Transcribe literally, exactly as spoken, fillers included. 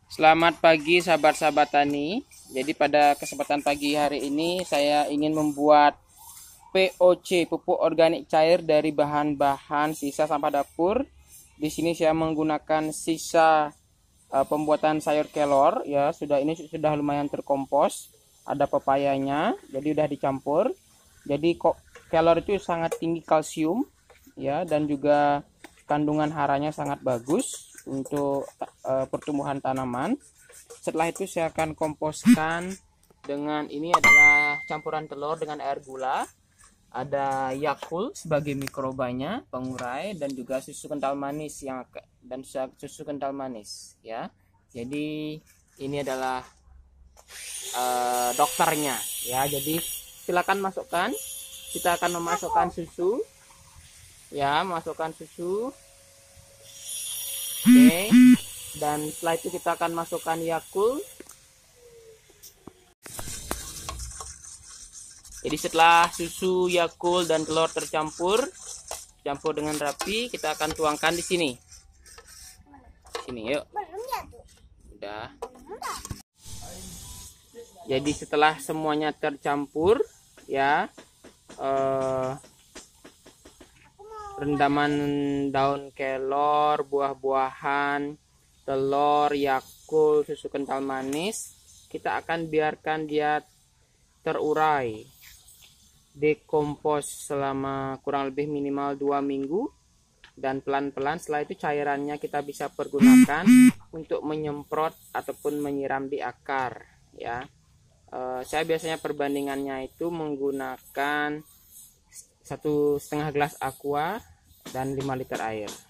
Selamat pagi sahabat-sahabat tani. Jadi pada kesempatan pagi hari ini saya ingin membuat P O C, pupuk organik cair dari bahan-bahan sisa sampah dapur. Di sini saya menggunakan sisa uh, pembuatan sayur kelor ya, sudah ini sudah lumayan terkompos. Ada pepayanya, jadi udah dicampur. Jadi kok kelor itu sangat tinggi kalsium ya, dan juga kandungan haranya sangat bagus untuk uh, pertumbuhan tanaman. Setelah itu saya akan komposkan dengan ini adalah campuran telur dengan air gula, ada Yakult sebagai mikrobanya, pengurai, dan juga susu kental manis yang dan susu kental manis ya. Jadi ini adalah uh, dokternya ya. Jadi silakan masukkan. Kita akan memasukkan susu ya, masukkan susu. Oke, dan setelah itu kita akan masukkan Yakult. Jadi setelah susu, Yakult, dan telur tercampur, campur dengan rapi, kita akan tuangkan di sini. Sini, yuk. Udah. Jadi setelah semuanya tercampur, ya, eh, rendaman daun kelor, buah-buahan, telur, Yakult, susu kental manis, kita akan biarkan dia terurai, dekompos selama kurang lebih minimal dua minggu, dan pelan-pelan setelah itu cairannya kita bisa pergunakan untuk menyemprot ataupun menyiram di akar ya. E, saya biasanya perbandingannya itu menggunakan satu setengah gelas aqua dan lima liter air.